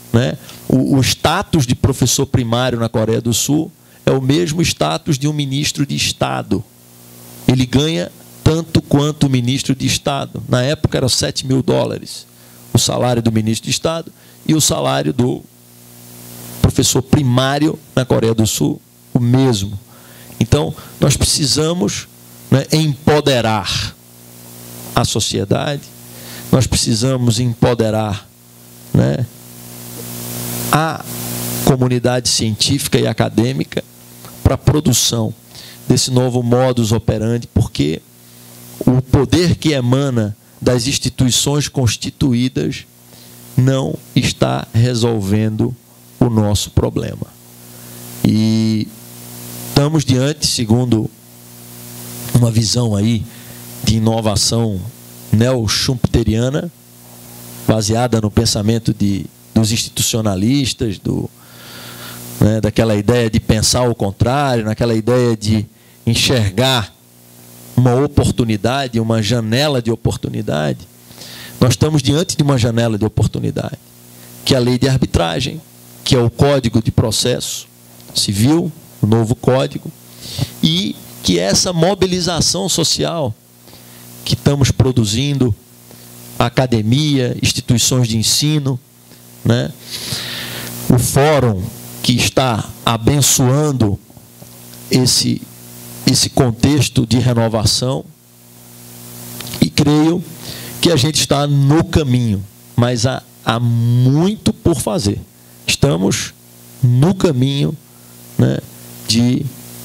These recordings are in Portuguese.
né? O status de professor primário na Coreia do Sul é o mesmo status de um ministro de Estado. Ele ganha tanto quanto o ministro de Estado. Na época era $7.000 o salário do ministro de Estado e o salário do professor primário na Coreia do Sul, o mesmo. Então, nós precisamos, né, empoderar a sociedade, nós precisamos empoderar, né, a comunidade científica e acadêmica para a produção desse novo modus operandi, porque o poder que emana das instituições constituídas não está resolvendo o nosso problema. E estamos diante, segundo uma visão aí de inovação neo-schumpeteriana, baseada no pensamento dos institucionalistas, né, daquela ideia de pensar ao contrário, naquela ideia de enxergar uma oportunidade, uma janela de oportunidade. Nós estamos diante de uma janela de oportunidade, que é a lei de arbitragem, que é o Código de Processo Civil, o novo código, e que é essa mobilização social que estamos produzindo, a academia, instituições de ensino, né? O fórum que está abençoando esse contexto de renovação, e creio que a gente está no caminho, mas há muito por fazer. Estamos no caminho, né, de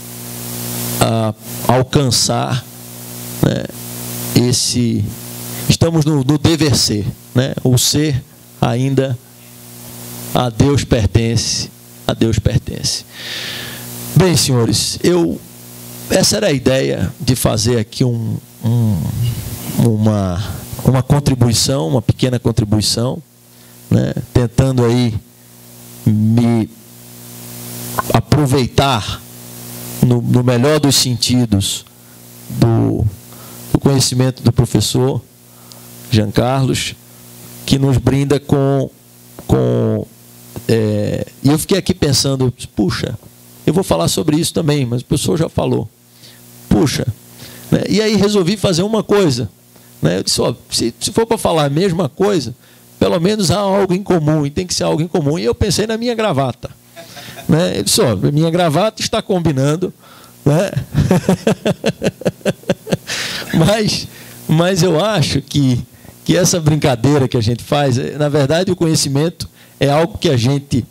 alcançar, né, estamos no dever ser, né? O ser ainda a Deus pertence, a Deus pertence. Bem, senhores, essa era a ideia de fazer aqui uma contribuição, uma pequena contribuição, né, tentando aí me aproveitar no melhor dos sentidos do conhecimento do professor Jean Carlos, que nos brinda e eu fiquei aqui pensando, puxa, eu vou falar sobre isso também, mas o professor já falou. Puxa, né? E aí resolvi fazer uma coisa, né? Eu disse, ó, se for para falar a mesma coisa, pelo menos há algo em comum, e tem que ser algo em comum. E eu pensei na minha gravata, né? Eu disse, ó, minha gravata está combinando, né? mas eu acho que essa brincadeira que a gente faz, na verdade, o conhecimento é algo que a gente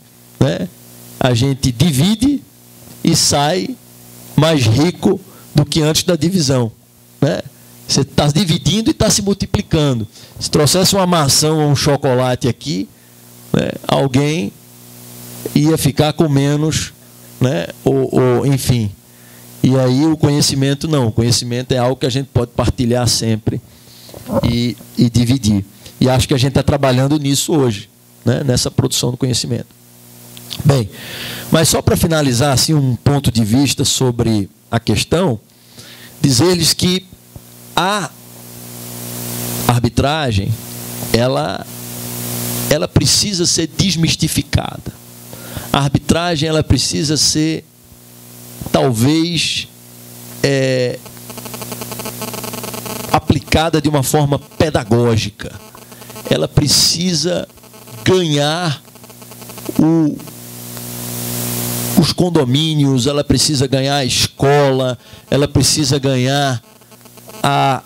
divide e sai mais rico do que antes da divisão, né? Você está dividindo e está se multiplicando. Se trouxesse uma maçã ou um chocolate aqui, né, alguém ia ficar com menos, né, ou enfim. E aí o conhecimento não. O conhecimento é algo que a gente pode partilhar sempre e dividir. E acho que a gente está trabalhando nisso hoje, né, nessa produção do conhecimento. Bem, mas só para finalizar assim, um ponto de vista sobre a questão, dizer-lhes que a arbitragem, ela precisa ser desmistificada. A arbitragem, ela precisa ser, talvez, aplicada de uma forma pedagógica. Ela precisa ganhar os condomínios, ela precisa ganhar a escola, ela precisa ganhar a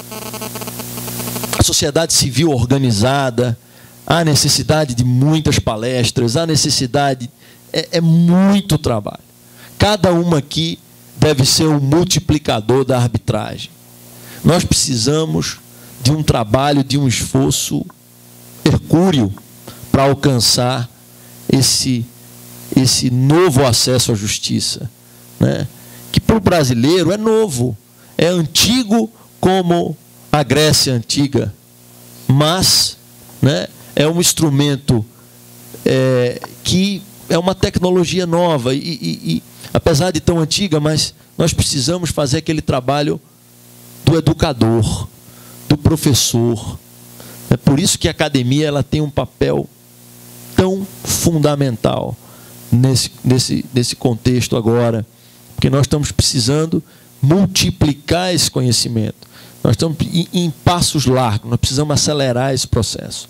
sociedade civil organizada. Há necessidade de muitas palestras, há necessidade, é muito trabalho. Cada uma aqui deve ser um multiplicador da arbitragem. Nós precisamos de um trabalho, de um esforço hercúleo para alcançar esse novo acesso à justiça, né? Que para o brasileiro é novo, é antigo como a Grécia antiga, mas, né, é um instrumento que é uma tecnologia nova e apesar de tão antiga, mas nós precisamos fazer aquele trabalho do educador, do professor. É por isso que a academia ela tem um papel tão fundamental nesse contexto agora, porque nós estamos precisando multiplicar esse conhecimento. Nós estamos em passos largos, nós precisamos acelerar esse processo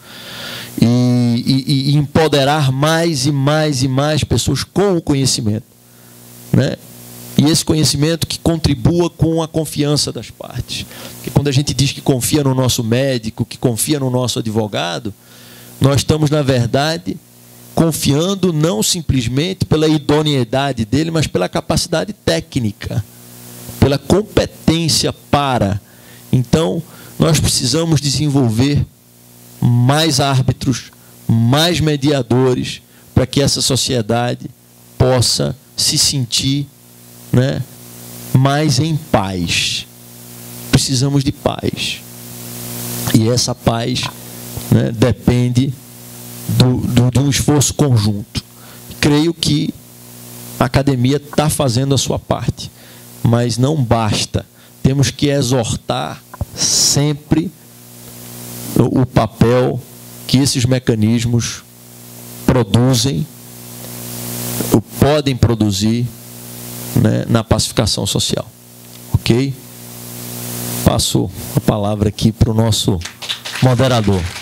e empoderar mais e mais e mais pessoas com o conhecimento, né? E esse conhecimento que contribua com a confiança das partes. Porque quando a gente diz que confia no nosso médico, que confia no nosso advogado, nós estamos, na verdade, confiando não simplesmente pela idoneidade dele, mas pela capacidade técnica, pela competência para. Então, nós precisamos desenvolver mais árbitros, mais mediadores, para que essa sociedade possa se sentir, né, mais em paz. Precisamos de paz. E essa paz, né, depende de um esforço conjunto. Creio que a academia está fazendo a sua parte, mas não basta. Temos que exortar sempre o papel que esses mecanismos produzem, ou podem produzir, né, na pacificação social. Ok? Passo a palavra aqui para o nosso moderador.